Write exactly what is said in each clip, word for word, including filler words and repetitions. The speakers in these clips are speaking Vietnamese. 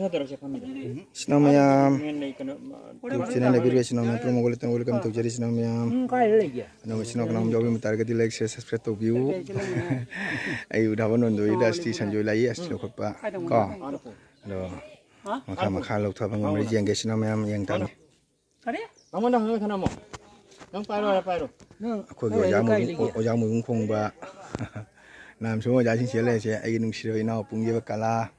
Sinamaya, China Navigation, Sinamaya, Promogolit and welcome to Jerry Sinamaya. No, it's not going to be targeted like suspect of you. I would have one the industry and you like yes, look up. No, Makamaka, Topang, Region Gasinamam, Young Tang. I wonder how can I more. Don't pyro, pyro. No, I could go Yamu Kumba. Nam so I think I didn't see now, Punga Kala.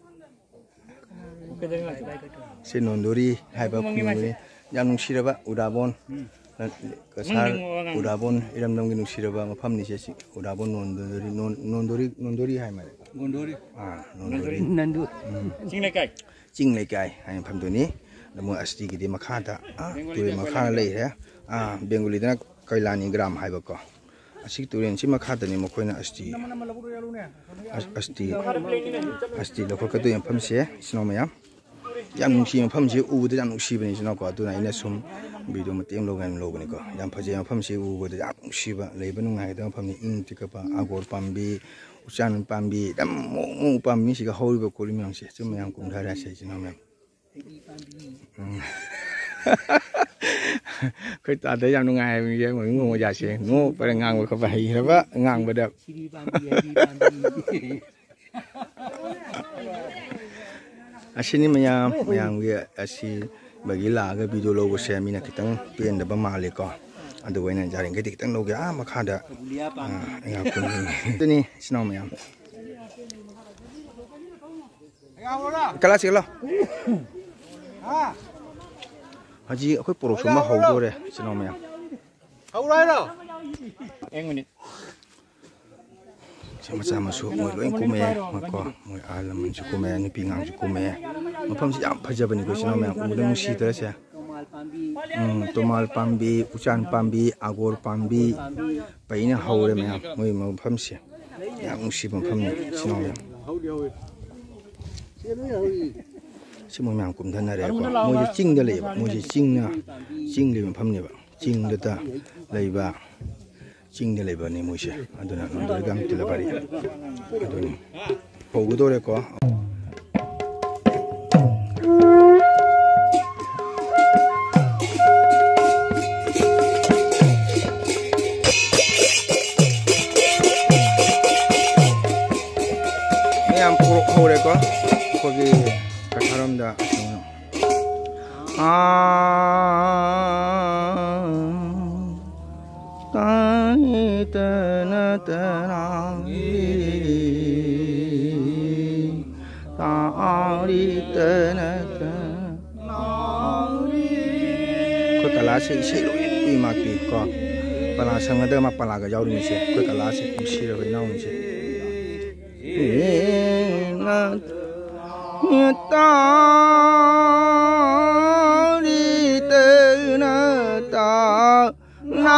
Sinondori, Hyper Young Shiraba, Udabon, Udabon, Iram Shiraba, Pamni, Udabon, Nondori, Nondori, Hammer. Nondori, ah, Nondori, Nandu, Jingleke, Jingleke, I am Pamdoni, the more Astiki de Makata, ah, to Makana later, ah, Bengulina, Kailani Gram Hyberco. I see to in Chimakata in Mokoina Asti Asti Asti, the Cockatu and Pumsia, Snomia. Young she and Pumsy, who would not shiver is not got to Inesum, be do Matim Logan Loganico. Young Paja and Pumsy, who would Shiva, Laban, I don't from the Inticapa, Agor Pambi, Ushan Pambi, Dam Pamisi, a whole of Colimian system, young Kundara says, no man. Quite a day, young I am young, no, Yashi, no, but a gang will cover here, a gang with up. Asini maya yang we asi bagi laga video logo share mina kitang pen da bamale ko adu wena jaring ke kitang logo ah makada ya kun tini sino maya kala sila ha haji akoi poro suma hau do re sino maya hau rai ro eng minute sama-sama masuk moi loing kume mako moi alam man kume ni pingang kume mapam si am phaja bani ko sino me udang si tara sia um tomal pambi ucan pambi agor pambi paina haure me moi mapam si yang si mapam ni sino me si moi mang kum thana re ko moi jing de le moi jing na jing le mapam ni ba jing de ta lei ba Jing de labor ni Musha, I do not know the gum till a body. I don't know. Pogodoreco. I am poor Horeco for the Karamda. Ah. Tana tana tari tana tana ko kala se se lo pi ma pi ko pala sang da ma pala ga yaw ni se ko kala se pi se ro na ni se na tari tana ta na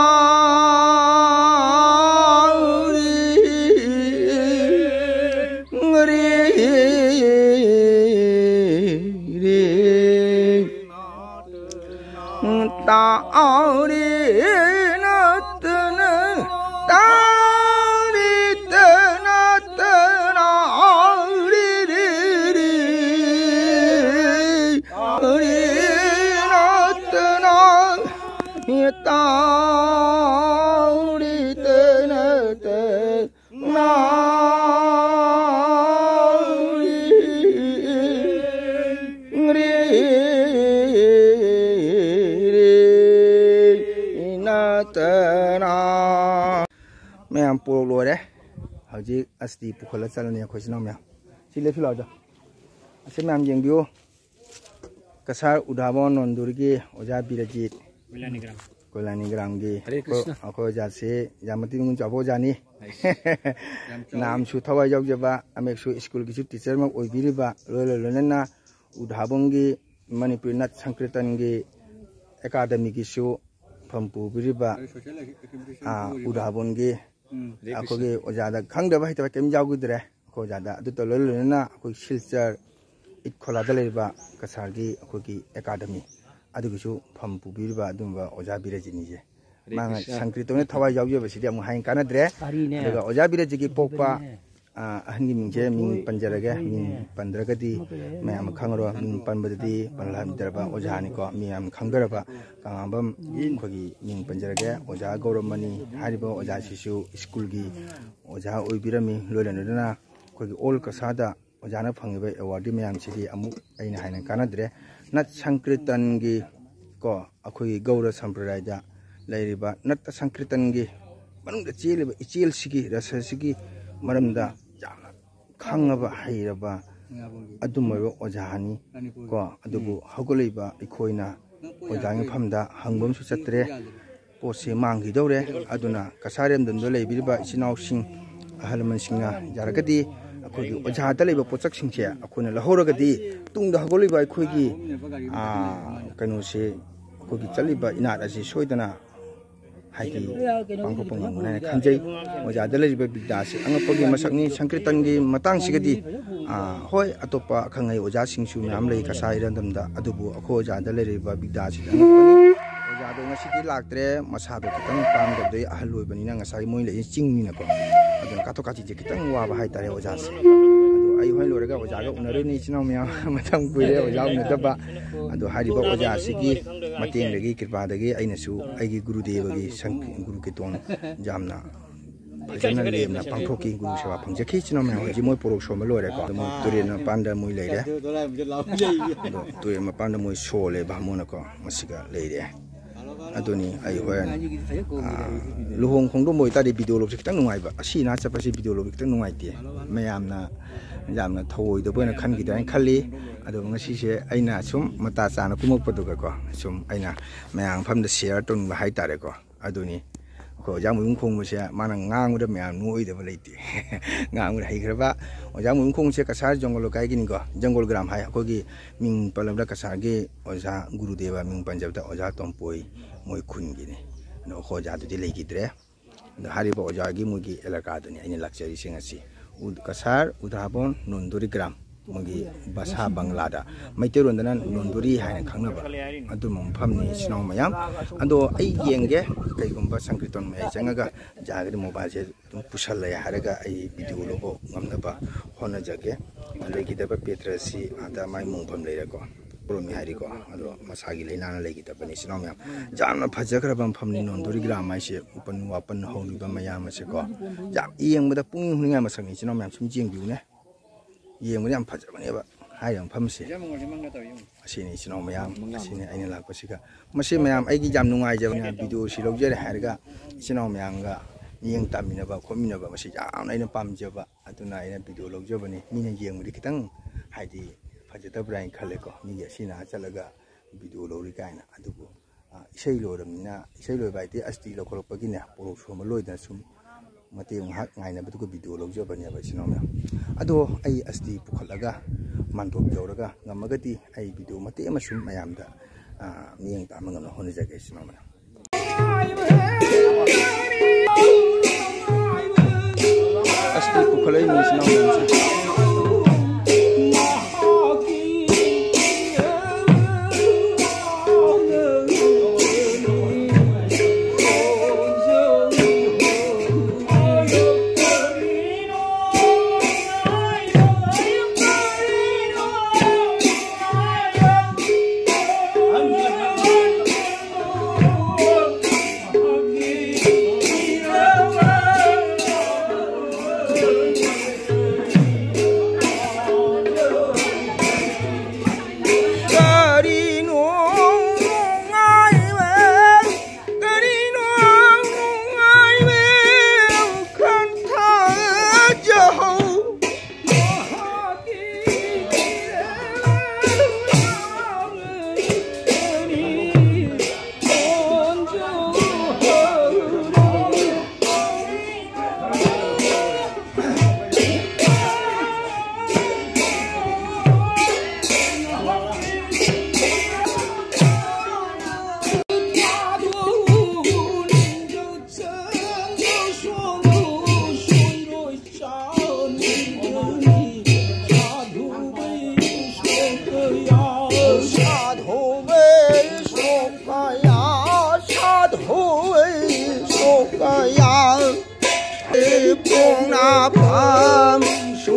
Mẹ polo lùi đấy, hầu như asti phụ khởi lên này khởi sinh mẹ, xin lấy phiếu nào cho, xin mẹ giang biu, kasar udabon nondurgi, oja birajit, kolani gram gi, aku oja se, jamati ngun jabo jani, nam su thawai jauh jaba, amek su school gisu teacher mak oi biri ba, lolo lolo na udabon gi, Manipur Nat Sankirtan gi, academy gisu, pampu biri ba, ah udabon gi. Aku ke ojada khang da ba hita kem jaw gudre ko jada adu to lol na ko silchar it khola dale ba kasar gi ko ki academy adu gisu pham pu bir ba dum ba oja bire jini je mang sankritone thawai jaw je ba sidi am hain kana dre daga oja bire ji gi pokpa अहन की मिंजे मिंग पंजरगे मिंग पंद्रगदी मैम खंगरो मिंग पंबददी पनलामिदरबा ओजानी को मियाम खंगरबा कांगबम खोगी मिंग पंजरगे ओजा गौरमनी हारिबो ओजा सिसु स्कूल की ओजा ओइबिरमी लोइलनदना खोगी ओल कसादा ओजाना फंगिबे अवार्ड मैम सिगी अमुक अइना हाइना कानाद्रे नत संकीर्तन की को अखोगी गौर संप्रदायदा लेरिबा नत संकीर्तन की मनुंग चेलिबा इचेल सिगी रस सिगी मरमदा जाना खंगबा हैरबा अदुमरो ओजानी को अदुबु हगोलैबा इखोइना ओजांग फमदा हंगबम सुचत्रे पोसे मांगी दौरे अदुना कसारेम दंदो लेबिरिबा इसिनाउसिंग अहलमनसिंगा जारगदी अखोगी ओजादा लेबा पोचक सिंचे अखोना लहोरगदी तुंगदा हगोलैबा इखोगी आ कनोसे अखोगी चलिबा इनात असि सोइदना हाइकी पांगपोंग मुनाय खंजै ओजादा लेबा बिदा से अंगपगी मसकनी संकीर्तन की मतंग सिगदी आ होय अतोपा खंगै ओजा सिंसु म्याम लै कसाइ रंदमदा अदुबु अखो ओजादा लेबा बिदा से ओजादो ngasi लाक्त्रे मसादो खतंग पामददै अहल लोइबनिना ngasi मोइ लै चिंगनिना को अदन कातो काची जे खतंग वाबा हाइतारे ओजा से अदो आई होय लोरगा ओजागा उनरनि चिनाव म्या मतंग कुइरे ओजा उनदबा अदो हारिबा ओजा सिगी मतेंग लगी कृपादगी आइनसु आइगी गुरुदेवगी संक गुरु के तोन जामना फजन लेमना पांथोकी गुरु सेवा फंगजखि चिनाव म्या होजि मोइ पोरोक सोम लोरे को मो तुरेन पांडा मोइ लैरे अदो तुरे म पांडा मोइ सोले बामोना को मसिगा लैरे अदोनी आई होयन लुहोंग खोंदो मोइ तादि भिडियो लोब खितंग नुंगाइबा असि ना चपसि भिडियो लोब खितंग नुंगाइते मयामना जामना थवोइदो बोना खनगिदाय खल्ली अदो ngasi se aina sum mata chana kumokpaduga ko sum aina mayang famda share ton ba hai tare ko aduni ko jamu khong se mana ngangu da mayang nuoi da leiti ngangu hai graba o jamu khong se kasar jongol kai gini ko jongol gram hai ko gi ming palamda kasar ge oja gurudeva ming panjab da oja tompoi moi khun gini no ko ja du lei gidre da hari ba oja gi mugi elaka duni aina lakchari singasi ud kasar udhabon nonduri gram मुगी बसा बंगलादा मैतेरोंदना नोंदुरी हाइन खंगनबा अदु मफमनि सिनाव मयाम अदो आई येंगे कैगुंबा संकीर्तन मै जंगगा जागदि मोबाइल से तुम पुसल लय हारगा आई वीडियो लोबो ngमनबा होना जगे लेगिदबा पेट्रसी आदा माइ मुंफम लेरको प्रोमि हारिको अदो मसागी लेनाना लेगिदबनि सिनाव मयाम जामना फजखरबा मफमनि नोंदुरी ग्राम माइसे उपन वापन हौरिबा मयाम से को जा येंबदा पुंग हुनिङा मसंनि सिनाव मयाम सुम जेंबिउने येंबदि याम फजबनेबा हायम फमसे असिनि सिनाव मयाम असिनि आइना लाकपसिगा मसे मयाम आइगी जाम नुंगाइ जबने वीडियो सि लौजरे हारगा सिनाव मयामगा येंग तामिनबा खोमिनबा मसे जाम आइना पामजबा अदुना आइना वीडियो लौजबने मिना येंबदि खितंग हाइदि फजदब्राइ खलेको मिगे सिना चलगा वीडियो लौरि काइना अदुबु इसै लोरमनिना इसै लोइबाइदि अस्ति लखलपगिने पोरोक सोम लोइदना सुम मतेंग हाक ngaina बदुको वीडियो लौजबने बा सिनाव मयाम अदो आई अस्ति पुखलगा मानथोक जौरगा ngमगति आई वीडियो मते अमसुम मयामदा मियंग तामंगम होनजगे सिनाव मयाम अस्ति पुखलै नि सिनाव मयाम Pong na pam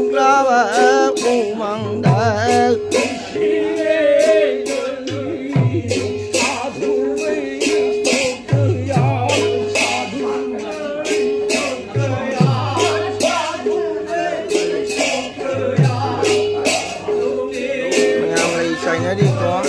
la ba u mang da đi có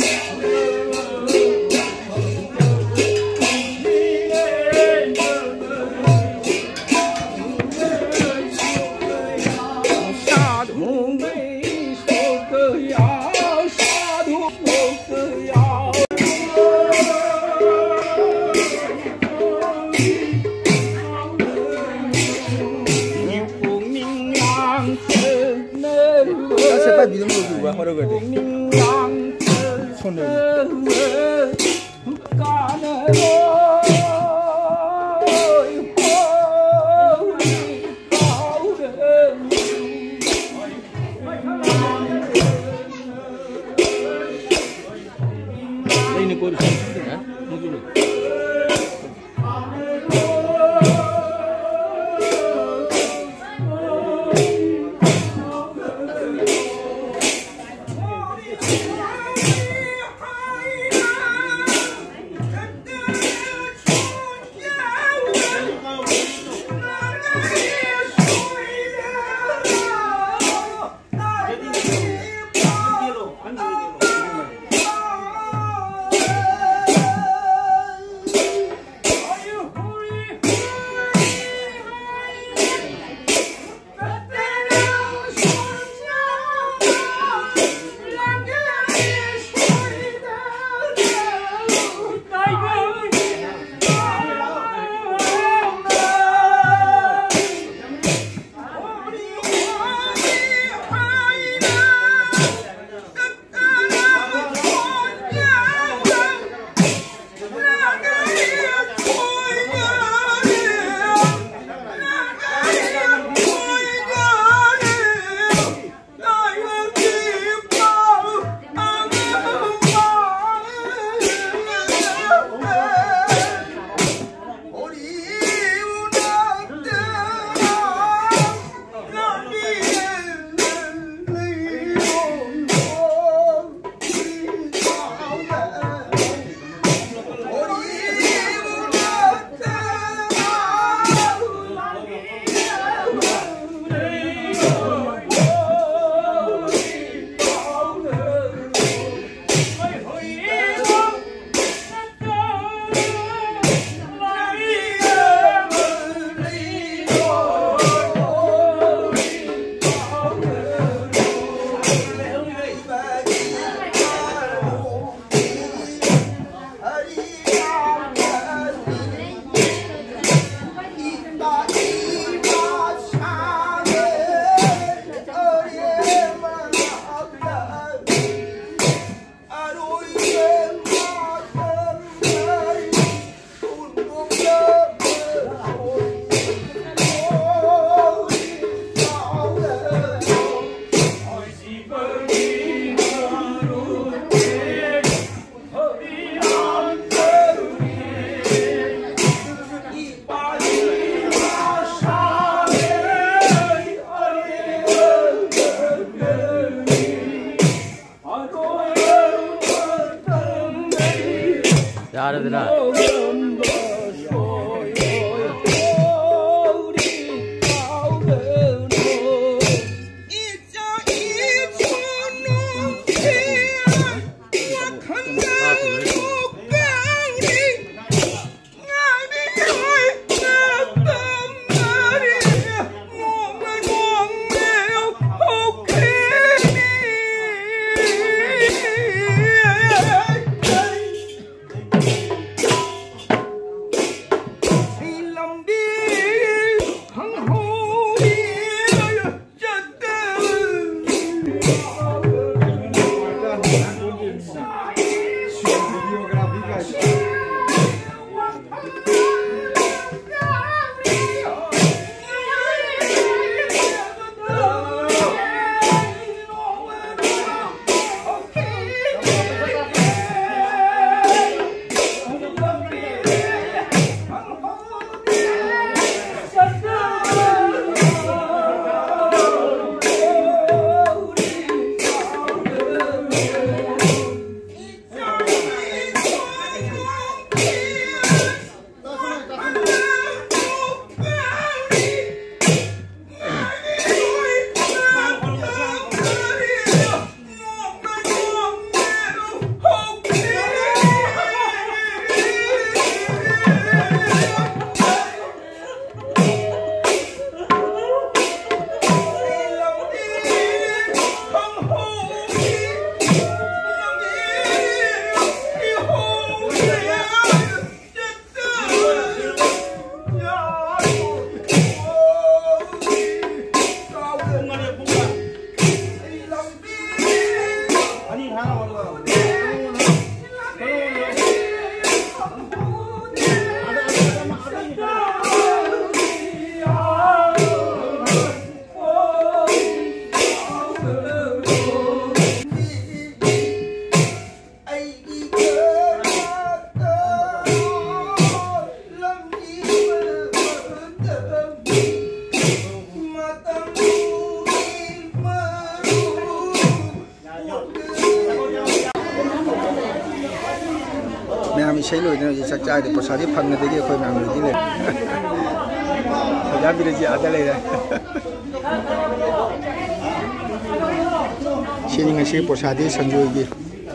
sẽ phải bị đâm vào và hoa đâu vậy 손을 đây này cô được không? Hả? Không được. Yardılar. sei loi na ji sak chai de prosadi phang na de ge khoi nam loi di le oja bi ji ada le da sini ngasi prosadi sanjoi gi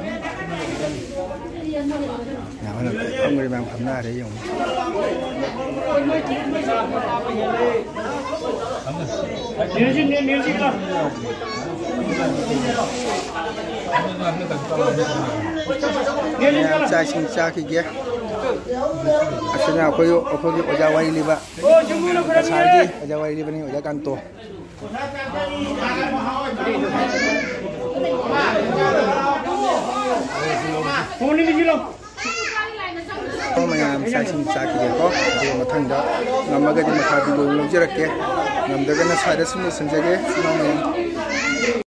ya wala ông người bang pham na de yong Music, music lah. Ya, cai sing cai kige. Asalnya aku yo, aku yo oja wai liba. Kasarji, oja wai liba ni oja kanto. Kau ni ni Oh, mayam cai sing cai kige ko. Dia matang dah. Nama gaji matah video lo jerak ke. Nama dengan saya resmi senjata. Nama